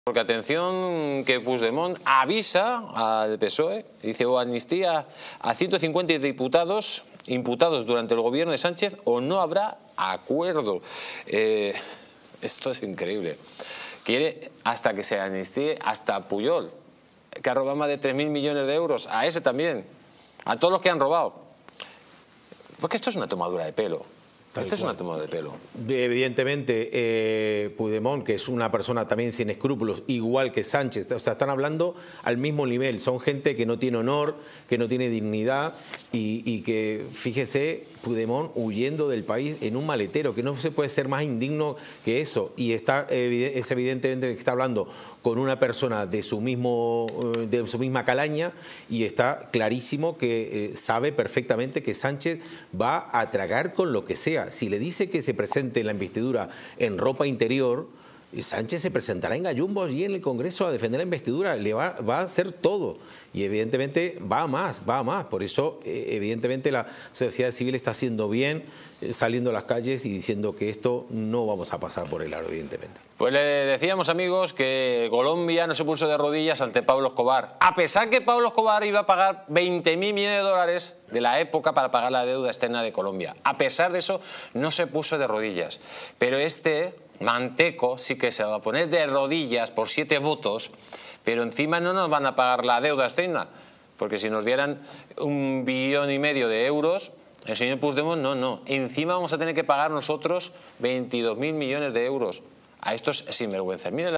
Porque atención que Puigdemont avisa al PSOE, dice o amnistía a 150 diputados imputados durante el gobierno de Sánchez o no habrá acuerdo. Esto es increíble. Quiere hasta que se amnistíe hasta a Pujol, que ha robado más de 3.000 millones de euros, a ese también, a todos los que han robado. Porque esto es una tomadura de pelo. Esto es una tomada de pelo. Evidentemente, Puigdemont, que es una persona también sin escrúpulos, igual que Sánchez, o sea, están hablando al mismo nivel. Son gente que no tiene honor, que no tiene dignidad y que, fíjese, Puigdemont huyendo del país en un maletero, que no se puede ser más indigno que eso. Y es evidentemente que está hablando con una persona de su misma calaña y está clarísimo que sabe perfectamente que Sánchez va a tragar con lo que sea. Si le dice que se presente en la investidura en ropa interior, Sánchez se presentará en gallumbos y en el Congreso a defender la investidura, le va a hacer todo y evidentemente va a más. Por eso evidentemente la sociedad civil está haciendo bien, saliendo a las calles y diciendo que esto no vamos a pasar por el aro, evidentemente. Pues le decíamos, amigos, que Colombia no se puso de rodillas ante Pablo Escobar, a pesar que Pablo Escobar iba a pagar 20.000 millones de dólares de la época para pagar la deuda externa de Colombia. A pesar de eso, no se puso de rodillas. Pero este manteco sí que se va a poner de rodillas por 7 votos, pero encima no nos van a pagar la deuda externa, porque si nos dieran 1,5 billones de euros, el señor Puigdemont no. Encima vamos a tener que pagar nosotros 22.000 millones de euros a estos sinvergüenzas. Miren